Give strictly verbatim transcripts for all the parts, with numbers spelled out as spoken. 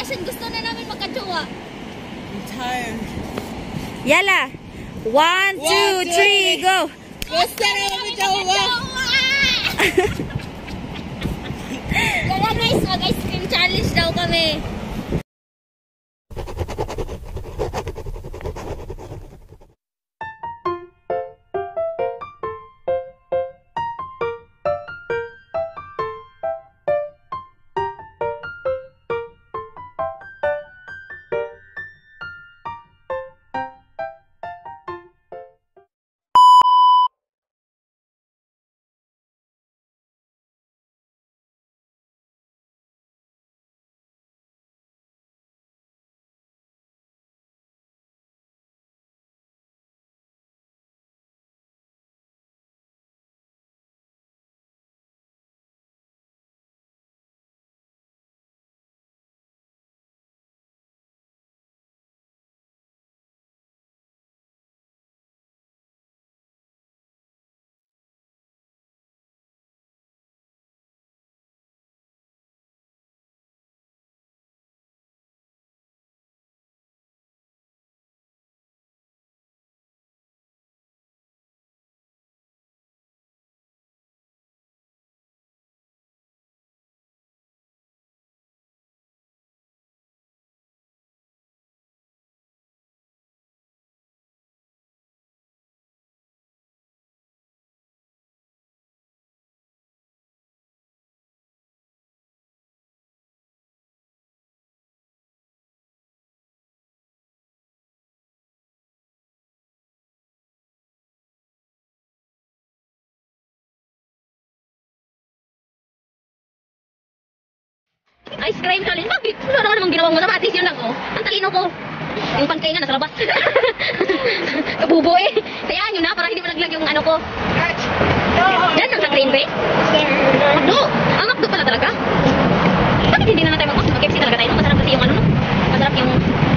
Asin, gusto na namin magkatsuwa. I'm tired. Yala. One, two, three, go. Gusto na namin magkatsuwa. Kaya guys, mag-ice cream challenge daw kami. Ice cream challenge. Bakit? Wala naman namang ginawa mo. Namatis yun lang, oh. Ang talino ko. Yung pangkay nga, nasa labas. Kabubo eh. Kayaan nyo na, para hindi malaglag yung ano ko. Yan ang sa green bay. Makdo. Ang makdo pala talaga. Bakit hindi na na tayo mag-makdo? Mag-K F C talaga tayo. Masarap kasi yung ano, no? Masarap yung...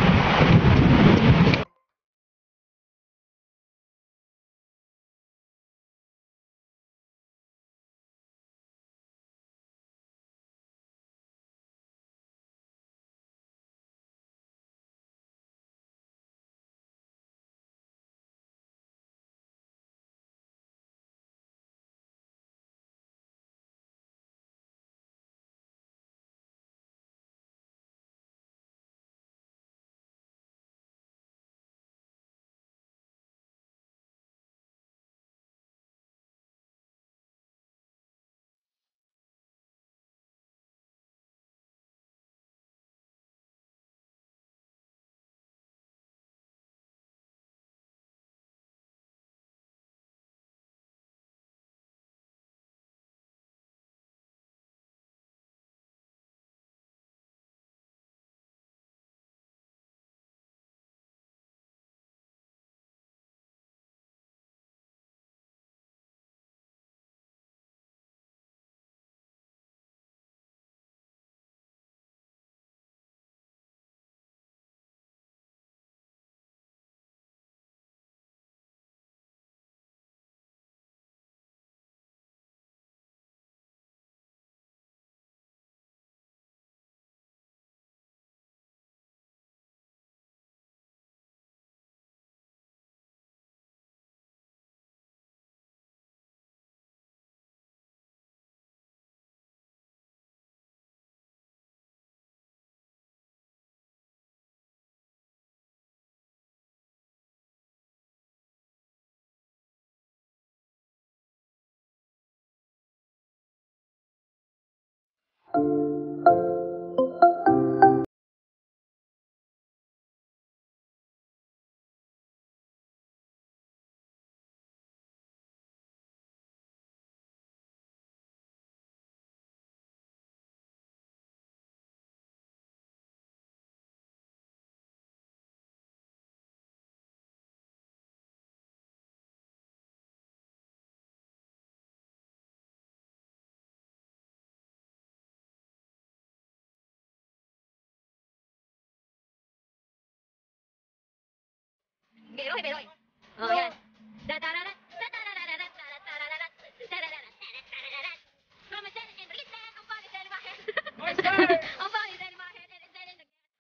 Beroy, beroy. Oh, yan. Da-da-da-da, da-da-da-da-da, da-da-da-da-da, da-da-da-da-da. From a San Enrique, ang pangit dahil bakit? Ang pangit dahil bakit?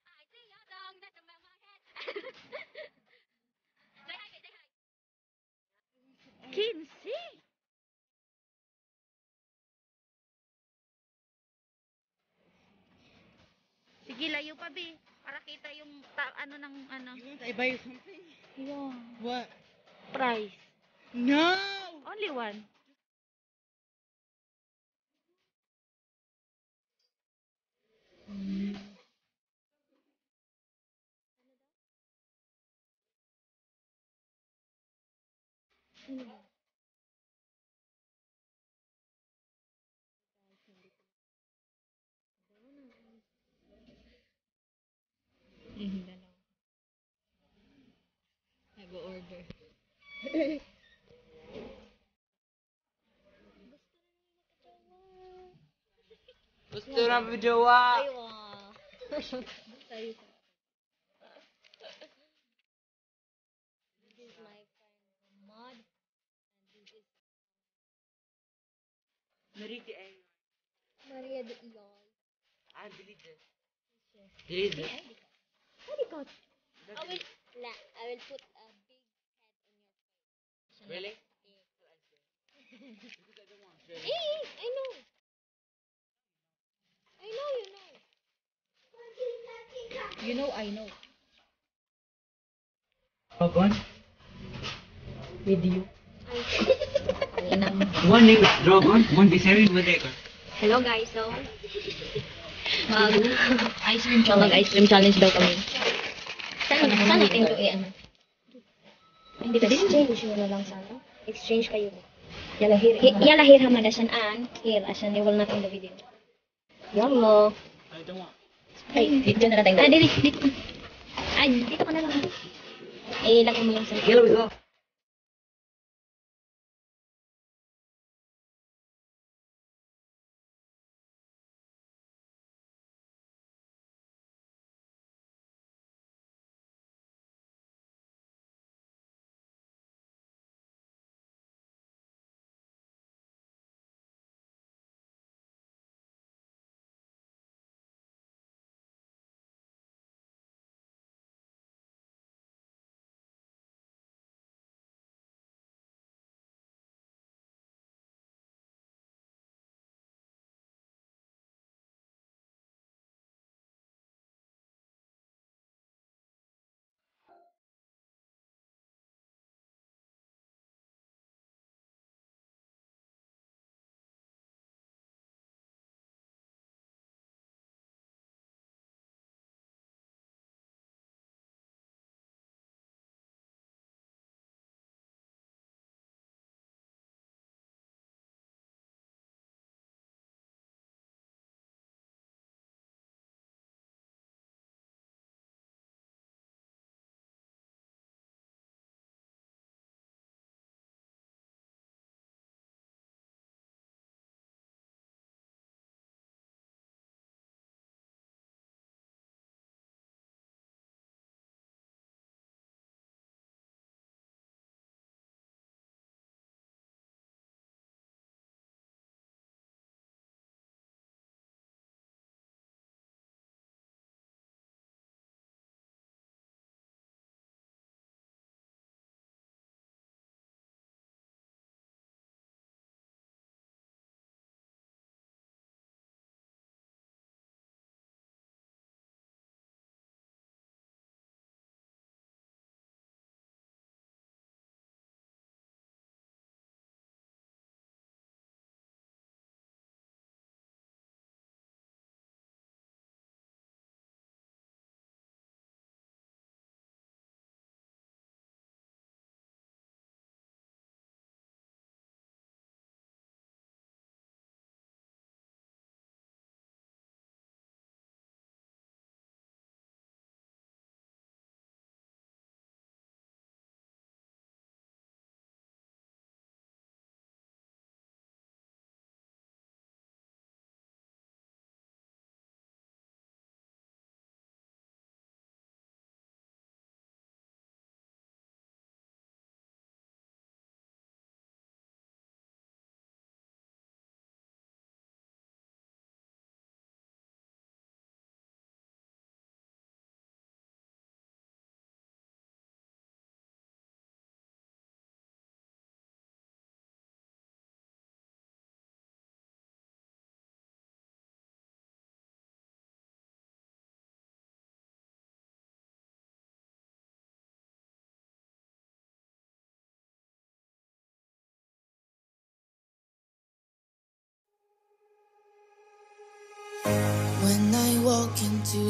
Sige, layo pa, be. Para kita yung ta- ano ng ano. You want I buy you something? Yung What? price. No! Only one. Nag-order. Gusto na jowa! Aywa. This is my friend Mod. And this is Nariti ay. Maria de Iol. Ah, delete it. Delete it. Very good. I will, nah, I will put a big head on your face. Really? Eh, I know. I know, you know. You know, I know. Dragon? With you. One name is Dragon, one is Seven, one Dragon. Hello guys, so mag ice cream challenge. Mag ice cream challenge daw kami. Saan saan natin to i-ano? Hindi ba exchange mo na lang sana? Exchange kayo. Yala here. Yala here hamada siyan an. Here asan you will not in the video. Yalla. I don't want. Ay, dito na natin. Ah, dito, dito. Ay, dito ka na lang. Eh, lagay mo yung sa... Yellow is off.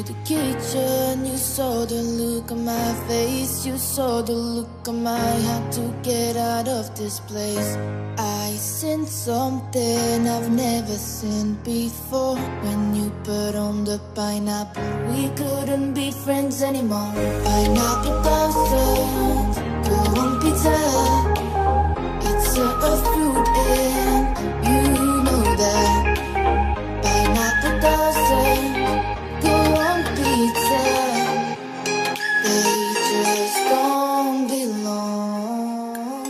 the kitchen, you saw the look on my face, you saw the look on my heart to get out of this place. I seen something I've never seen before. When you put on the pineapple, we couldn't be friends anymore. Pineapple doesn't go on pizza. It's a, a fruit and you know that. Pineapple doesn't go on pizza. They just don't belong.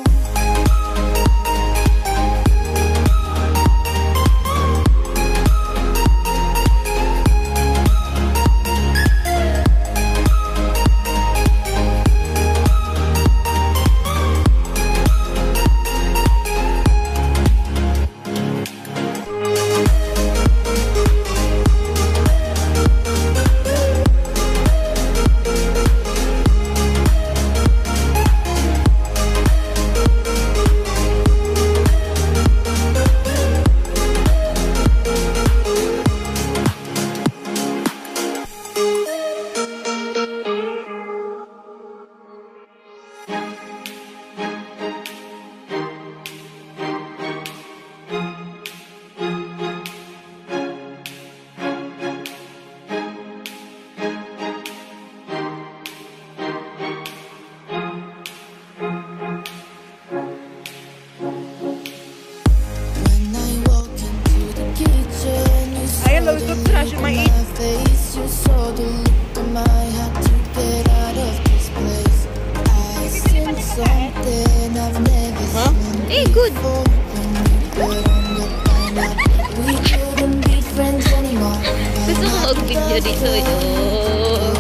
Face, you saw the look on my heart to get out of this place. I seen something I've never seen Eh, good. before. When you put on the pineapple, we couldn't be friends anymore. Gusto ko mag-video dito yun.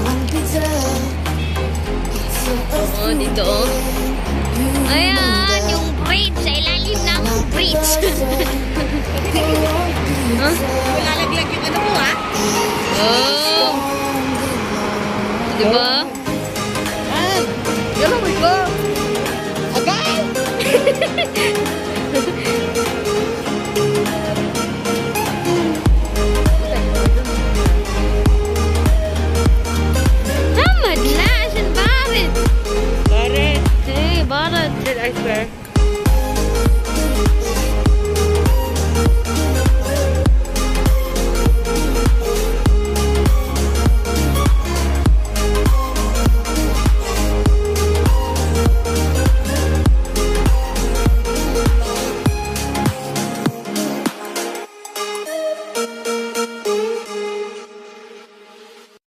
Oh, dito. Ayan, yung bridge. Sa ilalim ng bridge. Huh? Lalaglag yung ano mo, ha? Oh. Diba?